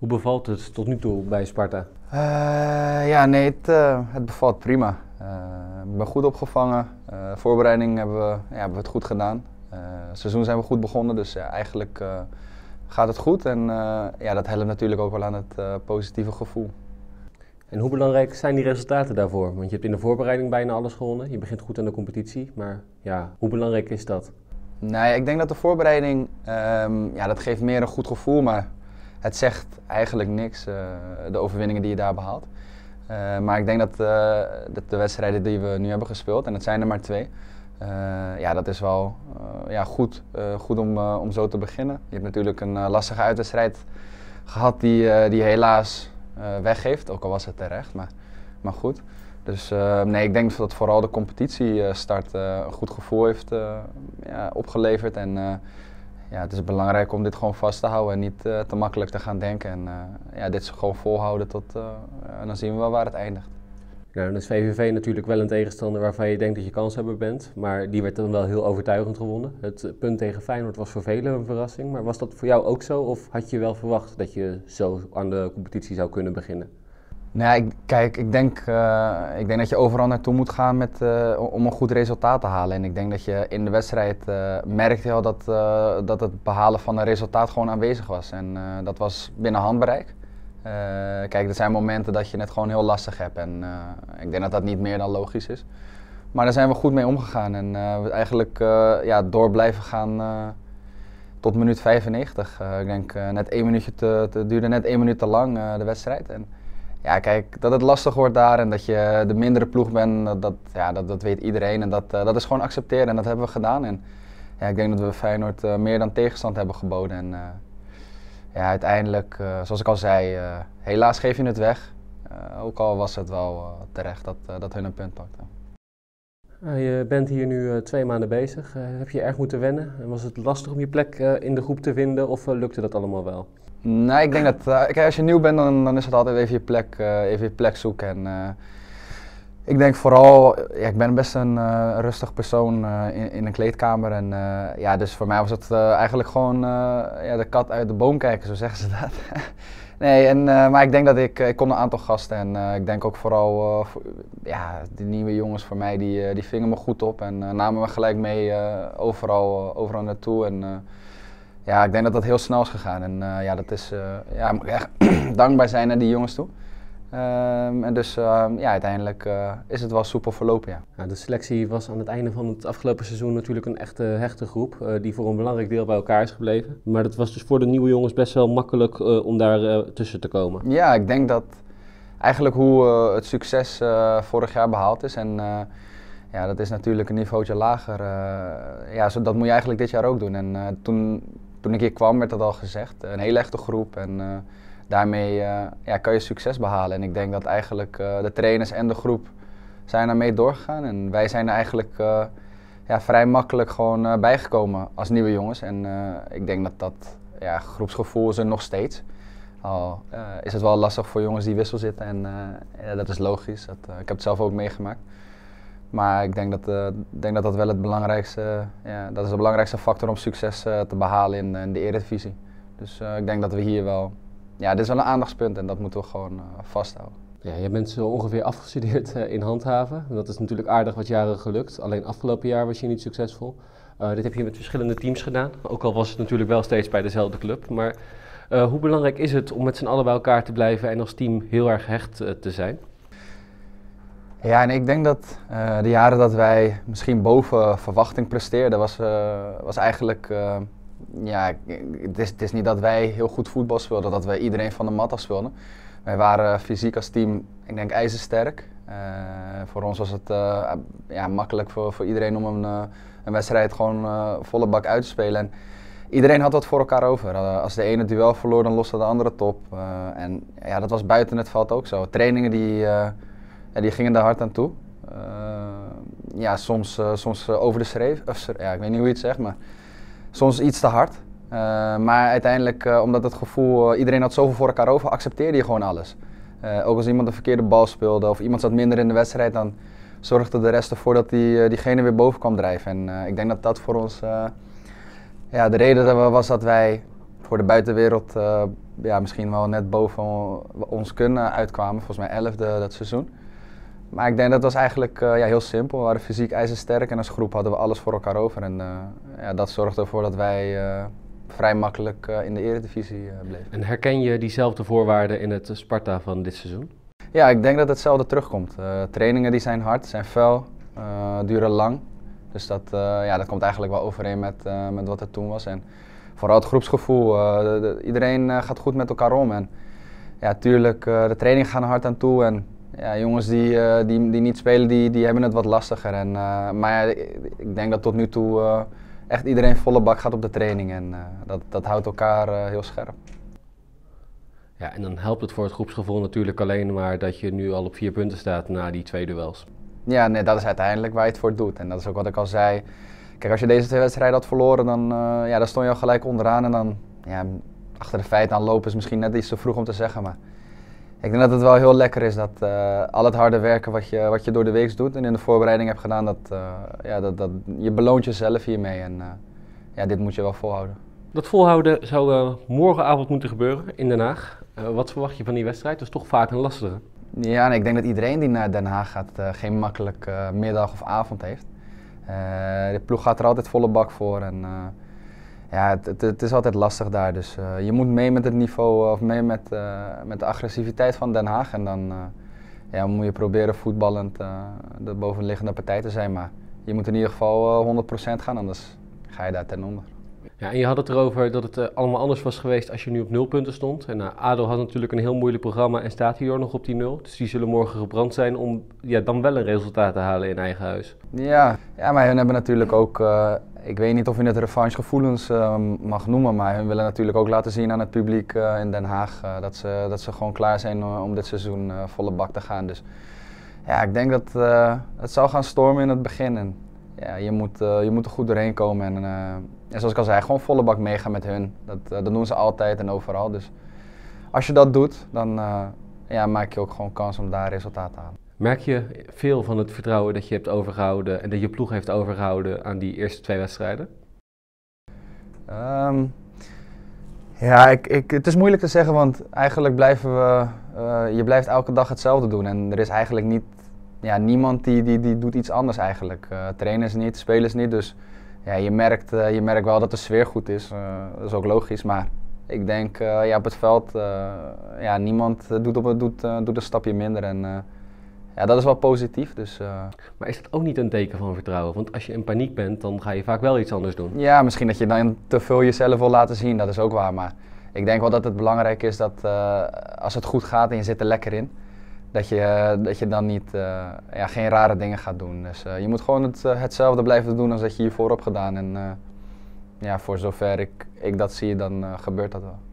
Hoe bevalt het tot nu toe bij Sparta? Ja, nee, het bevalt prima. Ik ben goed opgevangen. Voorbereiding hebben we het goed gedaan. Het seizoen zijn we goed begonnen, dus eigenlijk gaat het goed. En dat helpt natuurlijk ook wel aan het positieve gevoel. En hoe belangrijk zijn die resultaten daarvoor? Want je hebt in de voorbereiding bijna alles gewonnen. Je begint goed aan de competitie, maar ja, hoe belangrijk is dat? Nee, ik denk dat de voorbereiding, dat geeft meer een goed gevoel, maar het zegt eigenlijk niks, de overwinningen die je daar behaalt. Maar ik denk dat de wedstrijden die we nu hebben gespeeld, en het zijn er maar 2, dat is wel goed om zo te beginnen. Je hebt natuurlijk een lastige uitwedstrijd gehad die helaas weggeeft, ook al was het terecht, maar goed. Dus ik denk dat vooral de competitiestart een goed gevoel heeft opgeleverd. En het is belangrijk om dit gewoon vast te houden en niet te makkelijk te gaan denken. En dit gewoon volhouden en dan zien we wel waar het eindigt. Nou, dan is VVV natuurlijk wel een tegenstander waarvan je denkt dat je kanshebber bent, maar die werd dan wel heel overtuigend gewonnen. Het punt tegen Feyenoord was voor velen een verrassing, maar was dat voor jou ook zo of had je wel verwacht dat je zo aan de competitie zou kunnen beginnen? Nou, ik denk dat je overal naartoe moet gaan om een goed resultaat te halen. En ik denk dat je in de wedstrijd merkte al dat het behalen van een resultaat gewoon aanwezig was. En dat was binnen handbereik. Er zijn momenten dat je het gewoon heel lastig hebt. En ik denk dat dat niet meer dan logisch is. Maar daar zijn we goed mee omgegaan. En we eigenlijk door blijven gaan tot minuut 95. Ik denk net 1 minuutje het duurde net 1 minuut te lang de wedstrijd. En, ja, kijk, dat het lastig wordt daar en dat je de mindere ploeg bent, dat weet iedereen. En dat is gewoon accepteren en dat hebben we gedaan. En ja, ik denk dat we Feyenoord meer dan tegenstand hebben geboden. En uiteindelijk, zoals ik al zei, helaas geef je het weg. Ook al was het wel terecht dat hun een punt pakten. Je bent hier nu 2 maanden bezig. Heb je erg moeten wennen? En was het lastig om je plek in de groep te vinden of lukte dat allemaal wel? Nee, ik denk dat als je nieuw bent, dan is het altijd even je plek zoeken. En ik denk vooral, ik ben best een rustig persoon in een kleedkamer. En dus voor mij was het eigenlijk gewoon de kat uit de boom kijken, zo zeggen ze dat. Nee, maar ik denk dat ik kon een aantal gasten en ik denk ook vooral, die nieuwe jongens voor mij, die vingen me goed op en namen me gelijk mee overal naartoe. En, ik denk dat dat heel snel is gegaan en dat is, moet ik echt dankbaar zijn naar die jongens toe. Uiteindelijk is het wel soepel verlopen, ja. Ja, de selectie was aan het einde van het afgelopen seizoen natuurlijk een echte hechte groep die voor een belangrijk deel bij elkaar is gebleven. Maar dat was dus voor de nieuwe jongens best wel makkelijk om daar tussen te komen. Ja, ik denk dat eigenlijk hoe het succes vorig jaar behaald is en dat is natuurlijk een niveautje lager. Dat moet je eigenlijk dit jaar ook doen. En toen ik hier kwam werd dat al gezegd, een hele echte groep en daarmee kan je succes behalen. En ik denk dat eigenlijk de trainers en de groep zijn daarmee doorgegaan. En wij zijn er eigenlijk vrij makkelijk gewoon bijgekomen als nieuwe jongens. En ik denk dat groepsgevoel is er nog steeds. Al is het wel lastig voor jongens die wissel zitten en dat is logisch. Ik heb het zelf ook meegemaakt. Maar ik denk dat dat wel het belangrijkste, dat is de belangrijkste factor om succes te behalen in de Eredivisie. Dus ik denk dat we hier wel, dit is wel een aandachtspunt en dat moeten we gewoon vasthouden. Ja, je bent zo ongeveer afgestudeerd in handhaven. Dat is natuurlijk aardig wat jaren gelukt. Alleen afgelopen jaar was je niet succesvol. Dit heb je met verschillende teams gedaan. Ook al was het natuurlijk wel steeds bij dezelfde club. Maar hoe belangrijk is het om met z'n allen bij elkaar te blijven en als team heel erg hecht te zijn? Ja, en ik denk dat de jaren dat wij misschien boven verwachting presteerden, was eigenlijk, het is niet dat wij heel goed voetbal speelden, dat wij iedereen van de mat af speelden. Wij waren fysiek als team, ik denk, ijzersterk. Voor ons was het makkelijk voor iedereen om een wedstrijd gewoon volle bak uit te spelen. En iedereen had wat voor elkaar over. Als de ene duel verloor, dan loste de andere het op. En dat was buiten het veld ook zo. Trainingen die gingen daar hard aan toe. Soms over de schreef. Ik weet niet hoe je het zegt, maar soms iets te hard. Maar uiteindelijk, omdat het gevoel, iedereen had zoveel voor elkaar over, accepteerde je gewoon alles. Ook als iemand een verkeerde bal speelde of iemand zat minder in de wedstrijd, dan zorgde de rest ervoor dat diegene weer boven kwam drijven. En ik denk dat dat voor ons de reden was dat wij voor de buitenwereld ja, misschien wel net boven ons kunnen uitkwamen. Volgens mij 11e dat seizoen. Maar ik denk dat was eigenlijk ja, heel simpel. We waren fysiek ijzersterk en als groep hadden we alles voor elkaar over. En ja, dat zorgde ervoor dat wij vrij makkelijk in de eredivisie bleven. En herken je diezelfde voorwaarden in het Sparta van dit seizoen? Ja, ik denk dat hetzelfde terugkomt. Trainingen die zijn hard, zijn fel, duren lang. Dus ja, dat komt eigenlijk wel overeen met wat er toen was. En vooral het groepsgevoel. Iedereen gaat goed met elkaar om. En ja, tuurlijk, de trainingen gaan er hard aan toe. En ja, jongens die niet spelen, die hebben het wat lastiger. En, maar ja, ik denk dat tot nu toe echt iedereen volle bak gaat op de training. En dat houdt elkaar heel scherp. Ja, en dan helpt het voor het groepsgevoel natuurlijk alleen maar dat je nu al op 4 punten staat na die 2 duels. Ja, nee, dat is uiteindelijk waar je het voor doet. En dat is ook wat ik al zei. Kijk, als je deze 2 wedstrijden had verloren, dan stond je al gelijk onderaan. En dan, ja, achter de feiten aan lopen is misschien net iets te vroeg om te zeggen. Maar ik denk dat het wel heel lekker is dat al het harde werken wat je door de week doet en in de voorbereiding hebt gedaan, je beloont jezelf hiermee. En ja, dit moet je wel volhouden. Dat volhouden zou morgenavond moeten gebeuren in Den Haag. Wat verwacht je van die wedstrijd? Dat is toch vaak een lastige. Ja, en ik denk dat iedereen die naar Den Haag gaat geen makkelijk middag of avond heeft. De ploeg gaat er altijd volle bak voor en ja, het is altijd lastig daar. Dus je moet mee met het niveau of mee met de agressiviteit van Den Haag. En dan ja, moet je proberen voetballend de bovenliggende partij te zijn. Maar je moet in ieder geval 100% gaan, anders ga je daar ten onder. Ja, en je had het erover dat het allemaal anders was geweest als je nu op 0 punten stond. En ADO had natuurlijk een heel moeilijk programma en staat hierdoor nog op die 0. Dus die zullen morgen gebrand zijn om ja, dan wel een resultaat te halen in eigen huis. Ja, maar hun hebben natuurlijk ook, ik weet niet of je het revanchegevoelens mag noemen, maar hun willen natuurlijk ook laten zien aan het publiek in Den Haag dat ze gewoon klaar zijn om dit seizoen volle bak te gaan. Dus ja, ik denk dat het zal gaan stormen in het begin. En, ja, je moet er goed doorheen komen en zoals ik al zei, gewoon volle bak meegaan met hun. Dat doen ze altijd en overal. Dus als je dat doet, dan ja, maak je ook gewoon kans om daar resultaat te halen. Merk je veel van het vertrouwen dat je hebt overgehouden en dat je ploeg heeft overgehouden aan die eerste 2 wedstrijden? Ja, het is moeilijk te zeggen, want eigenlijk je blijft elke dag hetzelfde doen. En er is eigenlijk niemand die doet iets anders eigenlijk. Trainers niet, spelers niet. Dus ja, je merkt wel dat de sfeer goed is. Dat is ook logisch, maar ik denk ja, op het veld, ja, niemand doet een stapje minder. En ja, dat is wel positief. Dus, Maar is dat ook niet een teken van vertrouwen? Want als je in paniek bent, dan ga je vaak wel iets anders doen. Ja, misschien dat je dan te veel jezelf wil laten zien, dat is ook waar. Maar ik denk wel dat het belangrijk is dat als het goed gaat en je zit er lekker in, dat je dan niet, ja, geen rare dingen gaat doen. Dus je moet gewoon hetzelfde blijven doen als dat je hiervoor hebt gedaan. En ja, voor zover ik dat zie, dan gebeurt dat wel.